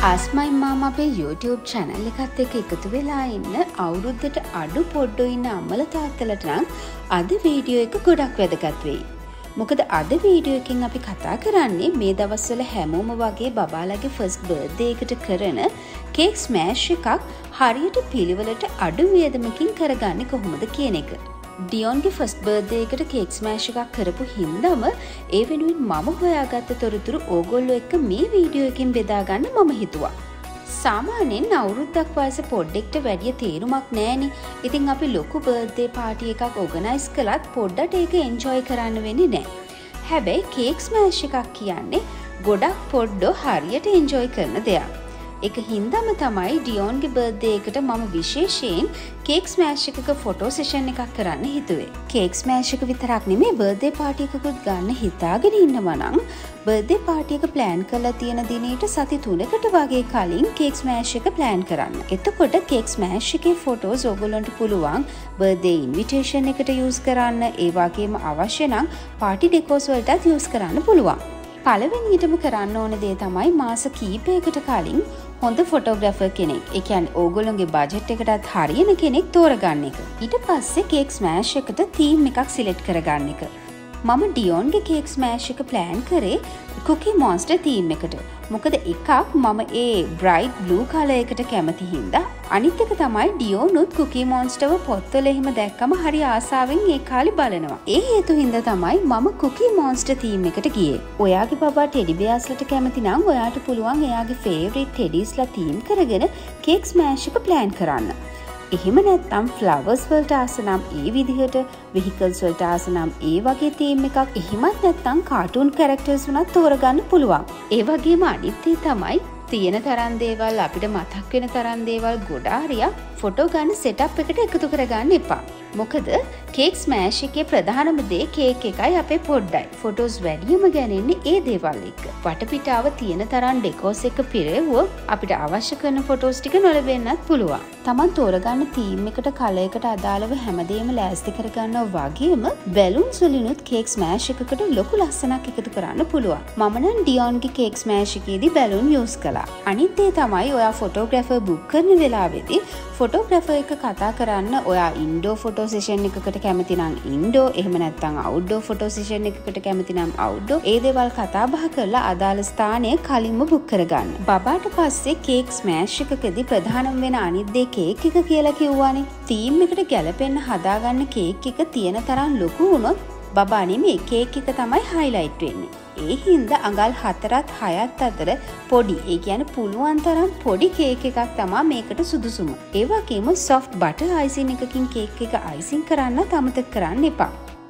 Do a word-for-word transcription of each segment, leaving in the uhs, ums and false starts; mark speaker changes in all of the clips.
Speaker 1: ආස්මයි මාමා අපේ YouTube channel එකත් එක්ක එකතු වෙලා ඉන්න අවුරුද්දට අඩු පොඩ්ඩෝ ඉන්න අම්මලා තාත්තලට නම් අද වීඩියෝ එක ගොඩක් වැදගත් වෙයි. මොකද අද වීඩියෝ එකෙන් අපි කතා කරන්නේ මේ දවස්වල හැමෝම වගේ බබාලාගේ first birthday එකට කරන cake smash එකක් හරියට පිළිවෙලට අඩු වියදමකින් කරගන්නේ කොහොමද කියන එක. ඩියොන්ගේ ෆස්ට් බර්ත්ඩේ එකට කේක් ස්මෑෂ් එකක් කරපු හින්දාම ඒ වෙනුවෙන් මම හොයාගත්ත තොරතුරු ඕගොල්ලෝ එක්ක මේ වීඩියෝ එකෙන් බෙදා ගන්න මම හිතුවා. සාමාන්‍යයෙන් අවුරුද්දක් වයස පොඩ්ඩෙක්ට වැඩිය තේරුමක් නැහැනේ. ඉතින් අපි ලොකු බර්ත්ඩේ පාටි එකක් ඕගනයිස් කළත් පොඩ්ඩට ඒක එන්ජොයි කරන්න වෙන්නේ නැහැ. හැබැයි කේක් ස්මෑෂ් එකක් කියන්නේ ගොඩක් පොඩ්ඩෝ හරියට එන්ජොයි කරන දෙයක්. ඒක හින්දාම තමයි ඩියොන්ගේ බර්ත්ඩේ එකට මම විශේෂයෙන් කේක් ස්මෑෂ් එකක ෆොටෝ සෙෂන් එකක් කරන්න හිතුවේ. කේක් ස්මෑෂ් එක විතරක් නෙමෙයි බර්ත්ඩේ පාටි එකකුත් ගන්න හිතාගෙන ඉන්නවා නම් බර්ත්ඩේ පාටි එක ප්ලෑන් කරලා තියෙන දිනේට සති තුනකට වගේ කලින් කේක් ස්මෑෂ් එක ප්ලෑන් කරන්න. එතකොට කේක් ස්මෑෂ් එකේ ෆොටෝස් ඔයගොල්ලන්ට පුළුවන් බර්ත්ඩේ ඉන්විටේෂන් එකට යූස් කරන්න. ඒ වගේම අවශ්‍ය නම් පාටි ඩෙකෝස් වලටත් යූස් කරන්න පුළුවන්. පළවෙනියටම කරන්න ඕන දේ තමයි මාස කීපයකට කලින් හොඳ ෆොටෝග්‍රැෆර් කෙනෙක්, ඒ කියන්නේ ඕගොල්ලෝගේ බජට් එකටත් හරියන කෙනෙක් තෝරගන්න එක. ඊට පස්සේ කේක් ස්මෑෂ් එකට තීම් එකක් සිලෙක්ට් කරගන්න එක. මම ඩියොන්ගේ කේක් ස්මෑෂ් එක ප්ලෑන් කරේ කුකි මොන්ස්ටර් තීම් එකට. මොකද එකක් මම ඒ බ්‍රයිට් බ්ලූ කලර් එකට කැමති හින්දා, අනිත් එක තමයි ඩියොනුත් කුකි මොන්ස්ටර්ව පොත්වල එහෙම දැක්කම හරි ආසාවෙන් ඒ කාලේ බලනවා. ඒ හේතු හින්දා තමයි මම කුකි මොන්ස්ටර් තීම් එකට ගියේ. ඔයාගේ බබා ටෙඩි බියර්ස්ලට කැමති නම් ඔයාට පුළුවන් එයාගේ ෆේවරිට් ටෙඩිස්ලා තීම් කරගෙන කේක් ස්මෑෂ් එක ප්ලෑන් කරන්න. එහෙම නැත්නම් ෆ්ලවර්ස් වලට ආස නම් ඒ විදිහට, වෙහිකල්ස් වලට ආස නම් ඒ වගේ තීම් එකක්, එහෙමත් නැත්නම් කාටූන් කැරක්ටර්ස් උනත් තෝරගන්න පුළුවන්. ඒ වගේම අනිත් දේ තමයි තියෙන තරම් දේවල් අපිට මතක් වෙන තරම් දේවල් ගොඩාරියක් ෆොටෝ ගන්න සෙටප් එකට එකතු කරගන්න එපා. මොකද කේක් ස්මෑෂ් එකේ ප්‍රධානම දේ කේක් එකයි අපේ පොඩ්ඩයි. ෆොටෝස් වැඩියම ගන්නේ ඒ දේවල් එක්ක. වටපිටාව තියෙන තරම් ඩෙකෝස් එක පිරෙව්වොත් අපිට අවශ්‍ය කරන ෆොටෝස් ටික නොලැබෙන්නත් පුළුවන්. Taman තෝරගන්න තීම් එකට කලර් එකට අදාළව හැමදේම ලෑස්ති කරගන්නවා වගේම බැලුන්ස් වලිනුත් කේක් ස්මෑෂ් එකකට ලොකු ලස්සනක් එකතු කරන්න පුළුවන්. මම නම් ඩියොන්ගේ කේක් ස්මෑෂ් එකේදී බැලුන් යූස් කළා. අනිත් දේ තමයි ඔයා ෆොටෝග්‍රැෆර් බුක් කරන වෙලාවේදී ෆොටෝග්‍රැෆර් එක කතා කරන්න ඔයා ඉන්ඩෝ ෆොටෝ සෙෂන් එකකට කැමති නම් ඉන්ඩෝ, එහෙම නැත්නම් අවුට්ඩෝ ෆොටෝ සෙෂන් එකකට කැමති නම් අවුට්ඩෝ. ඒ දේවල් කතා බහ කරලා අදාළ ස්ථානය කලින්ම බුක් කරගන්න. බබාට පස්සේ කේක් ස්මෑෂ් එකකදී ප්‍රධානම වෙන අනිත් දේ කේක් එක කියලා කිව්වානේ. තීම් එකට ගැලපෙන්න හදාගන්න කේක් එක තියෙන තරම් ලොකු වුණොත් බබා නෙමෙයි කේක් එක තමයි හයිලයිට් වෙන්නේ. ඒ හින්දා අඟල් හතරත් හයත් අතර පොඩි, ඒ කියන්නේ පුළුවන් තරම් පොඩි කේක් එකක් තමයි මේකට සුදුසුම. ඒ වගේම soft butter icing එකකින් කේක් එක අයිසිං කරන්න අමතක කරන්න එපා.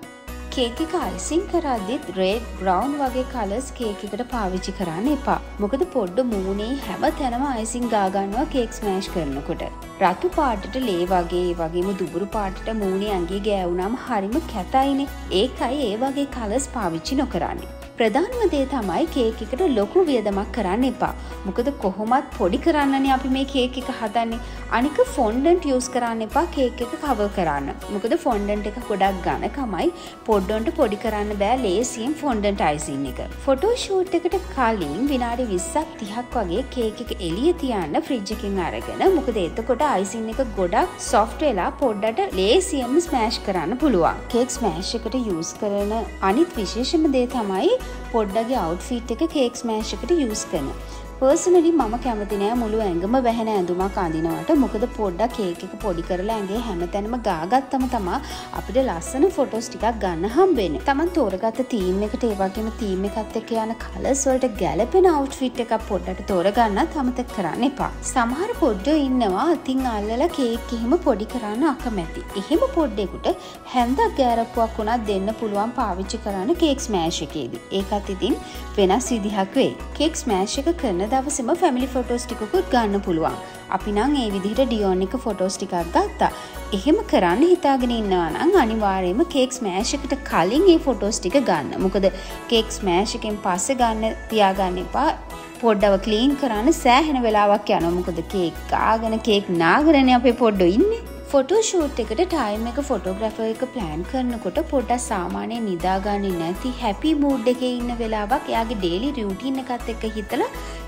Speaker 1: කේක් එක අයිසිං කරද්දිත් රෙඩ්, බ්‍රවුන් වගේ කලර්ස් කේක් එකට පාවිච්චි කරන්න එපා. මොකද පොඩ්ඩ මූණේ හැම තැනම අයිසිං ගා ගන්නවා කේක් ස්මෑෂ් කරනකොට. රතු පාටට ලේ වගේ, ඒ වගේම දුබුරු පාටට මූණේ ඇඟේ ගෑවුනම හරිම කැතයිනේ. ඒකයි ඒ වගේ කලර්ස් පාවිච්චි නොකරන්නේ. ප්‍රධානම දේ තමයි කේක් එකට ලොකු වියදමක් කරන්න එපා. මොකද කොහොමත් පොඩි කරන්නනේ අපි මේ කේක් එක හදන්නේ. අනික ෆොන්ඩන්ට් යූස් කරන්න එපා කේක් එක කවර් කරන්න. මොකද ෆොන්ඩන්ට් එක ගොඩක් ඝනකමයි. පොඩ්ඩොන්ට පොඩි කරන්න බෑ ලේසියෙන් ෆොන්ඩන්ට් අයිසින් එක. ෆොටෝ ෂූට් එකට කලින් විනාඩි විස්සක් තිහක් වගේ කේක් එක එළිය තියන්න ෆ්‍රිජ් එකෙන් අරගෙන. මොකද එතකොට අයිසින් එක ගොඩක් සොෆ්ට් වෙලා පොඩ්ඩට ලේසියෙන්ම ස්මෑෂ් කරන්න පුළුවන්. කේක් ස්මෑෂ් එකට යූස් කරන අනිත් විශේෂම දේ තමයි පොඩ්ඩගේ අවුට්ෆිට් එක කේක් ස්මෑෂ් එකට යූස් කරන. පර්සනලි මම කැමති නෑ මුළු ඇඟම වැහෙන ඇඳුමක් අඳිනවට. මොකද පොඩ්ඩක් කේක් එක පොඩි කරලා ඇඟේ හැමතැනම ගාගත්තම තමයි අපිට ලස්සන ෆොටෝස් ටිකක් ගන්න හම්බෙන්නේ. Taman තෝරගත්ත තීම් එකට ඒ වගේම තීම් එකත් එක්ක යන කලර්ස් වලට ගැලපෙන අවුට්ෆිට් එකක් පොඩ්ඩට තෝරගන්නත් අමතක කරන්න එපා. සමහර පොඩ්ඩෝ ඉන්නවා අතින් අල්ලලා කේක් එහෙම පොඩි කරන්න අකමැති. එහෙම පොඩ්ඩෙකුට හැන්දක් ගෑරප්පුවක් උනත් දෙන්න පුළුවන් පාවිච්චි කරන්න කේක් ස්මෑෂ් එකේදී. ඒකත් ඉතින් වෙනස් විදිහක් වෙයි. කේක් ස්මෑෂ් එක කරන දවසේම ෆැමිලි ෆොටෝස් ටිකකුත් ගන්න පුළුවන්. අපි නම් ඒ විදිහට ඩියොන් එක ෆොටෝස් ටිකක් ගත්තා. එහෙම කරන්න හිතාගෙන ඉන්නවා නම් අනිවාර්යයෙන්ම කේක් ස්මෑෂ් එකට කලින් ඒ ෆොටෝස් ටික ගන්න. මොකද කේක් ස්මෑෂ් එකෙන් පස්සේ ගන්න තියාගන්න එපා. පොඩ්ඩව ක්ලීන් කරන්න සෑහෙන වෙලාවක් යනවා. මොකද කේක් කාගෙන කේක් නාගරනේ අපේ පොඩ්ඩෝ ඉන්නේ. ෆොටෝ ෂූට් එකට ටයිම් එක ෆොටෝග්‍රැෆර් එක ප්ලෑන් කරනකොට පොඩ්ඩක් සාමාන්‍යයෙන් නිදාගන්නේ නැති හැපි මූඩ් එකේ ඉන්න වෙලාවක් එයාගේ ඩේලි රියුටින් එකත් එක්ක හිතලා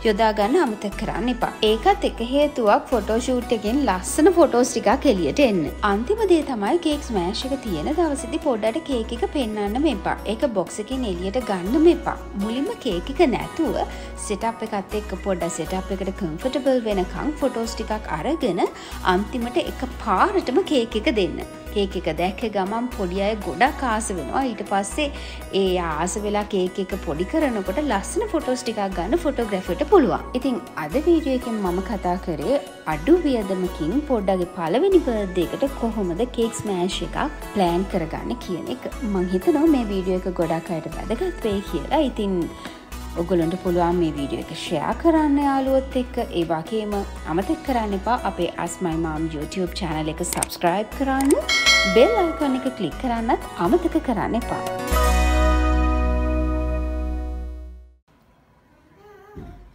Speaker 1: යොදා ගන්න අමතක කරන්න එපා. ඒකත් එක හේතුවක් ෆොටෝෂූට් එකෙන් ලස්සන ෆොටෝස් ටිකක් එළියට එන්න. අන්තිම දේ තමයි කේක් ස්මෑෂ් එක තියෙන දවසේදී පොඩ්ඩට කේක් එක පෙන්වන්න මෙපා. ඒක බොක්ස් එකෙන් එළියට ගන්න මෙපා. මුලින්ම කේක් එක නැතුව සෙටප් එකත් එක්ක පොඩ්ඩක් සෙටප් එකට කම්ෆර්ටබල් වෙනකන් ෆොටෝස් ටිකක් අරගෙන අන්තිමට එක පාරටම කේක් එක දෙන්න. කේක් එක දැක්ක ගමන් පොඩි අය ගොඩක් ආස වෙනවා. ඊට පස්සේ ඒ ආස වෙලා කේක් එක පොඩි කරනකොට ලස්සන ෆොටෝස් ටිකක් ගන්න ෆොටෝග්‍රැෆර්ට පුළුවන්. ඉතින් අද වීඩියෝ එකෙන් මම කතා කරේ අඩු වියදමකින් පොඩ්ඩගේ පළවෙනි බර්ත්ඩේ එකට කොහොමද කේක් ස්මෑෂ් එකක් ප්ලෑන් කරගන්න කියන එක. මම හිතනවා මේ වීඩියෝ එක ගොඩක් අයට වැදගත් වෙයි කියලා. ඉතින් ඔගොල්ලන්ට පුළුවන් මේ වීඩියෝ එක ෂෙයා කරන්න යාළුවොත් එක්ක. ඒ වගේම අමතක කරන්න එපා අපේ Ask My Mom YouTube channel එක subscribe කරන්න. bell icon එක click කරන්නත් අමතක කරන්න එපා.